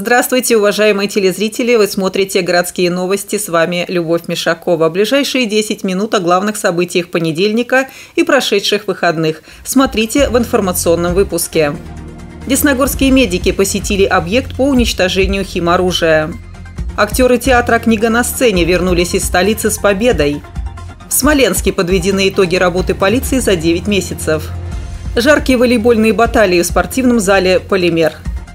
Здравствуйте, уважаемые телезрители! Вы смотрите «Городские новости». С вами Любовь Мишакова. Ближайшие 10 минут о главных событиях понедельника и прошедших выходных. Смотрите в информационном выпуске. Десногорские медики посетили объект по уничтожению химоружия. Актеры театра «Книга на сцене» вернулись из столицы с победой. В Смоленске подведены итоги работы полиции за 9 месяцев. Жаркие волейбольные баталии в спортивном зале «Полимер».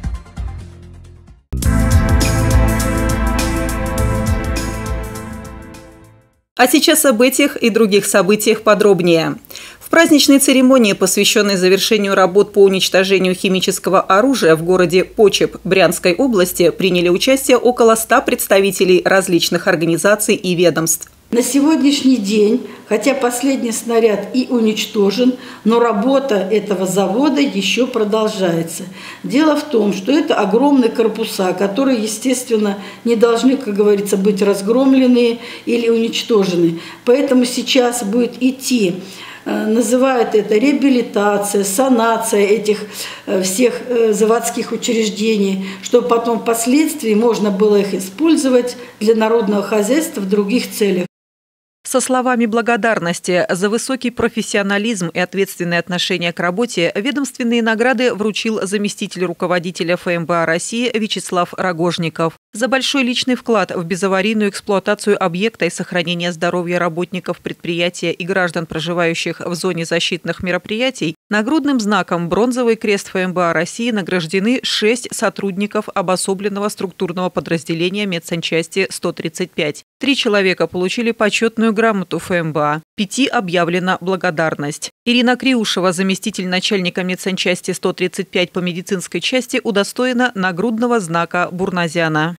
А сейчас об этих и других событиях подробнее. В праздничной церемонии, посвященной завершению работ по уничтожению химического оружия в городе Почеп Брянской области, приняли участие около 100 представителей различных организаций и ведомств. На сегодняшний день, хотя последний снаряд и уничтожен, но работа этого завода еще продолжается. Дело в том, что это огромные корпуса, которые, естественно, не должны, как говорится, быть разгромлены или уничтожены. Поэтому сейчас будет идти, называют это реабилитация, санация этих всех заводских учреждений, чтобы потом впоследствии можно было их использовать для народного хозяйства в других целях. Со словами благодарности за высокий профессионализм и ответственное отношение к работе ведомственные награды вручил заместитель руководителя ФМБА России Вячеслав Рогожников. За большой личный вклад в безаварийную эксплуатацию объекта и сохранение здоровья работников предприятия и граждан, проживающих в зоне защитных мероприятий, нагрудным знаком «Бронзовый крест ФМБА России» награждены 6 сотрудников обособленного структурного подразделения медсанчасти 135. 3 человека получили почетную грамоту ФМБА. 5 объявлена благодарность. Ирина Криушева, заместитель начальника медсанчасти 135 по медицинской части, удостоена нагрудного знака Бурназяна.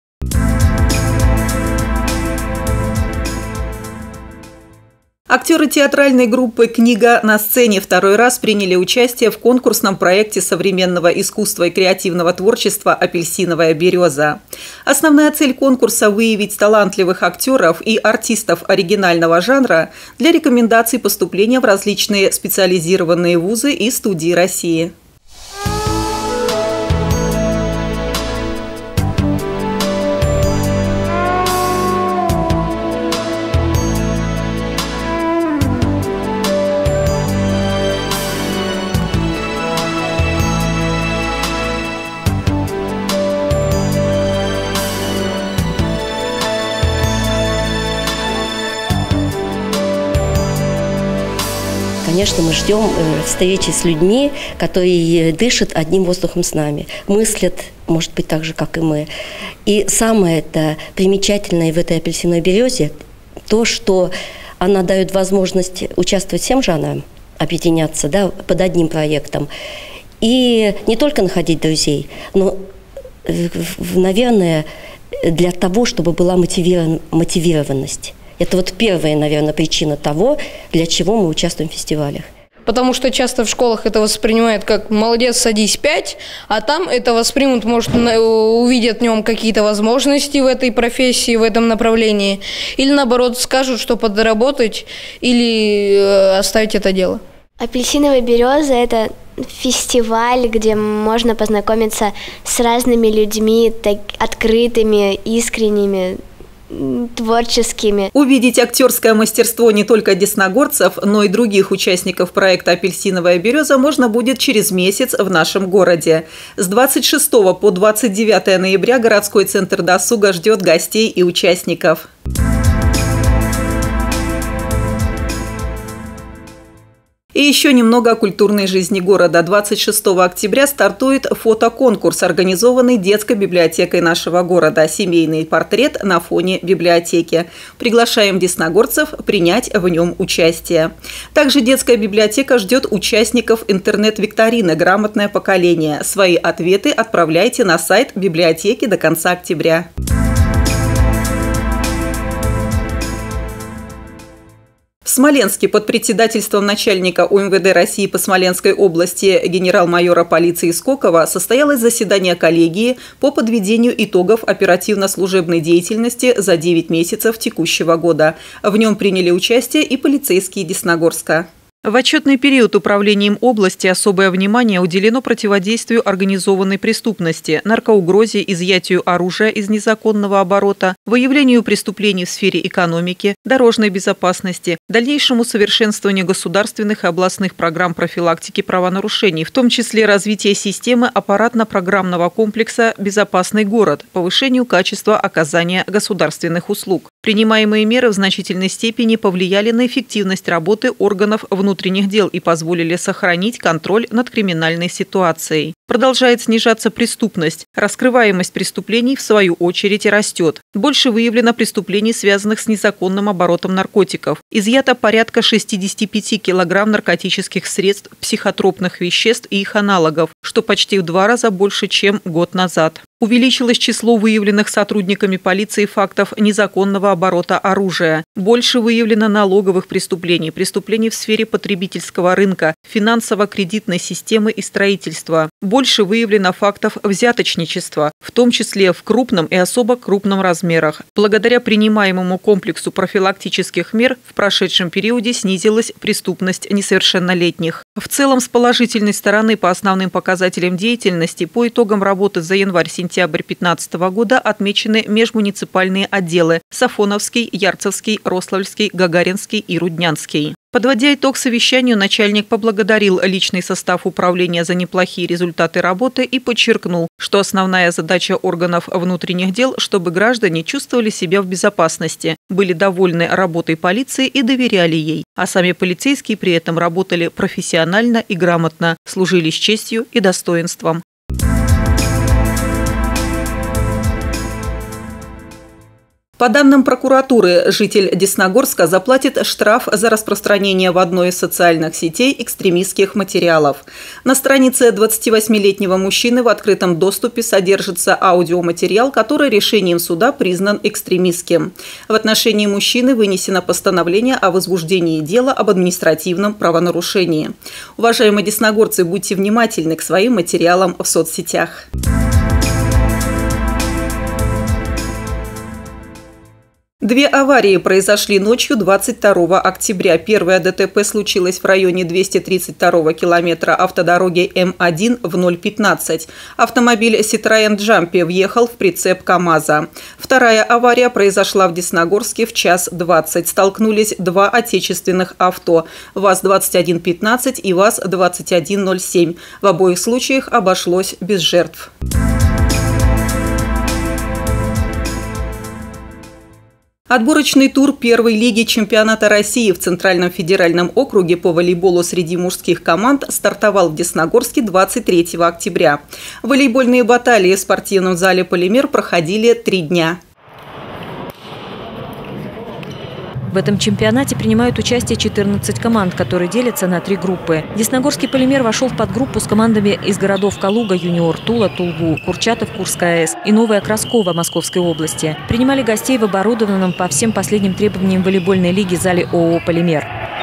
Актеры театральной группы «Книга на сцене» второй раз приняли участие в конкурсном проекте современного искусства и креативного творчества «Апельсиновая береза». Основная цель конкурса – выявить талантливых актеров и артистов оригинального жанра для рекомендаций поступления в различные специализированные вузы и студии России. Конечно, мы ждем встречи с людьми, которые дышат одним воздухом с нами, мыслят, может быть, так же, как и мы. И самое это примечательное в этой «Апельсиновой березе» то, что она дает возможность участвовать всем жанрам, объединяться, да, под одним проектом. И не только находить друзей, но, наверное, для того, чтобы была мотивированность. Это вот первая, наверное, причина того, для чего мы участвуем в фестивалях. Потому что часто в школах это воспринимают как «молодец, садись 5», а там это воспримут, может, увидят в нем какие-то возможности в этой профессии, в этом направлении. Или, наоборот, скажут, что подработать или оставить это дело. «Апельсиновая береза» – это фестиваль, где можно познакомиться с разными людьми, открытыми, искренними, творческими. Увидеть актерское мастерство не только десногорцев, но и других участников проекта «Апельсиновая береза» можно будет через месяц в нашем городе. С 26 по 29 ноября городской центр досуга ждет гостей и участников. И еще немного о культурной жизни города. 26 октября стартует фотоконкурс, организованный детской библиотекой нашего города «Семейный портрет на фоне библиотеки». Приглашаем десногорцев принять в нем участие. Также детская библиотека ждет участников интернет-викторины «Грамотное поколение». Свои ответы отправляйте на сайт библиотеки до конца октября. В Смоленске под председательством начальника УМВД России по Смоленской области генерал-майора полиции Скокова состоялось заседание коллегии по подведению итогов оперативно-служебной деятельности за 9 месяцев текущего года. В нем приняли участие и полицейские Десногорска. В отчетный период управлением области особое внимание уделено противодействию организованной преступности, наркоугрозе, изъятию оружия из незаконного оборота, выявлению преступлений в сфере экономики, дорожной безопасности, дальнейшему совершенствованию государственных и областных программ профилактики правонарушений, в том числе развития системы аппаратно-программного комплекса «Безопасный город», повышению качества оказания государственных услуг. Принимаемые меры в значительной степени повлияли на эффективность работы органов внутренних дел и позволили сохранить контроль над криминальной ситуацией. Продолжает снижаться преступность. Раскрываемость преступлений, в свою очередь, растет. Больше выявлено преступлений, связанных с незаконным оборотом наркотиков. Изъято порядка 65 килограмм наркотических средств, психотропных веществ и их аналогов, что почти в 2 раза больше, чем год назад. Увеличилось число выявленных сотрудниками полиции фактов незаконного оборота оружия. Больше выявлено налоговых преступлений, преступлений в сфере потребительского рынка, финансово-кредитной системы и строительства. Больше выявлено фактов взяточничества, в том числе в крупном и особо крупном размерах. Благодаря принимаемому комплексу профилактических мер в прошедшем периоде снизилась преступность несовершеннолетних. В целом, с положительной стороны по основным показателям деятельности по итогам работы за январь-сентябрь 2015 года отмечены межмуниципальные отделы – Сафоновский, Ярцевский, Рославльский, Гагаринский и Руднянский. Подводя итог совещанию, начальник поблагодарил личный состав управления за неплохие результаты работы и подчеркнул, что основная задача органов внутренних дел, чтобы граждане чувствовали себя в безопасности, были довольны работой полиции и доверяли ей, а сами полицейские при этом работали профессионально и грамотно, служили с честью и достоинством. По данным прокуратуры, житель Десногорска заплатит штраф за распространение в одной из социальных сетей экстремистских материалов. На странице 28-летнего мужчины в открытом доступе содержится аудиоматериал, который решением суда признан экстремистским. В отношении мужчины вынесено постановление о возбуждении дела об административном правонарушении. Уважаемые десногорцы, будьте внимательны к своим материалам в соцсетях. Две аварии произошли ночью 22 октября. Первое ДТП случилось в районе 232 километра автодороги М1 в 0:15. Автомобиль Citroën Jumpy въехал в прицеп КАМАЗа. Вторая авария произошла в Десногорске в 1:20. Столкнулись два отечественных авто – ВАЗ-2115 и ВАЗ-2107. В обоих случаях обошлось без жертв. Отборочный тур первой лиги чемпионата России в Центральном федеральном округе по волейболу среди мужских команд стартовал в Десногорске 23 октября. Волейбольные баталии в спортивном зале «Полимер» проходили 3 дня. В этом чемпионате принимают участие 14 команд, которые делятся на 3 группы. Десногорский «Полимер» вошел в подгруппу с командами из городов Калуга, Юниор, Тула, Тулгу, Курчатов, Курская АЭС и Новая Краскова Московской области. Принимали гостей в оборудованном по всем последним требованиям волейбольной лиги зале ООО «Полимер».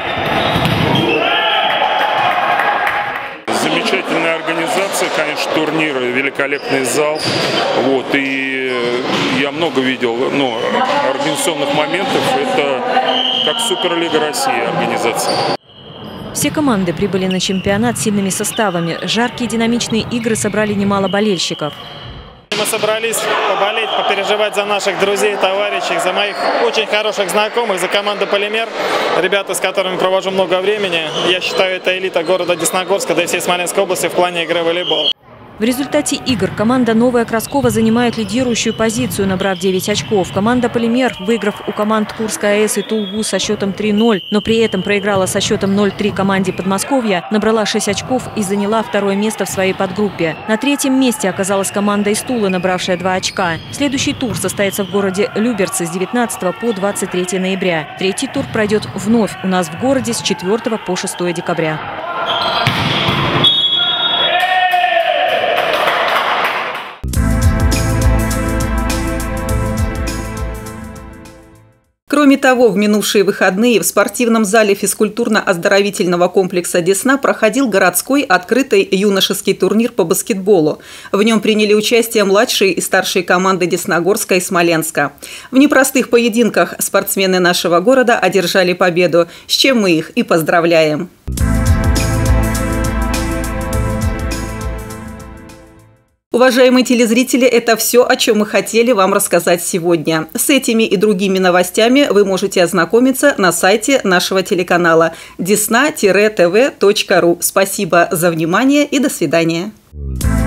Замечательная организация, конечно, турнира, великолепный зал. И я много видел организационных моментов. Это как Суперлига России организация. Все команды прибыли на чемпионат сильными составами. Жаркие динамичные игры собрали немало болельщиков. Мы собрались поболеть, попереживать за наших друзей, товарищей, за моих очень хороших знакомых, за команду «Полимер», ребята, с которыми провожу много времени. Я считаю, это элита города Десногорска, да и всей Смоленской области в плане игры в волейбол. В результате игр команда «Новая Краскова» занимает лидирующую позицию, набрав 9 очков. Команда «Полимер», выиграв у команд Курская АЭС и Тулгу со счетом 3-0, но при этом проиграла со счетом 0-3 команде Подмосковья, набрала 6 очков и заняла 2-е место в своей подгруппе. На 3-м месте оказалась команда из Тулы, набравшая 2 очка. Следующий тур состоится в городе Люберцы с 19 по 23 ноября. Третий тур пройдет вновь у нас в городе с 4 по 6 декабря. К Кроме того, в минувшие выходные в спортивном зале физкультурно-оздоровительного комплекса «Десна» проходил городской открытый юношеский турнир по баскетболу. В нем приняли участие младшие и старшие команды Десногорска и Смоленска. В непростых поединках спортсмены нашего города одержали победу, с чем мы их и поздравляем. Уважаемые телезрители, это все, о чем мы хотели вам рассказать сегодня. С этими и другими новостями вы можете ознакомиться на сайте нашего телеканала desna-tv.ru. Спасибо за внимание и до свидания.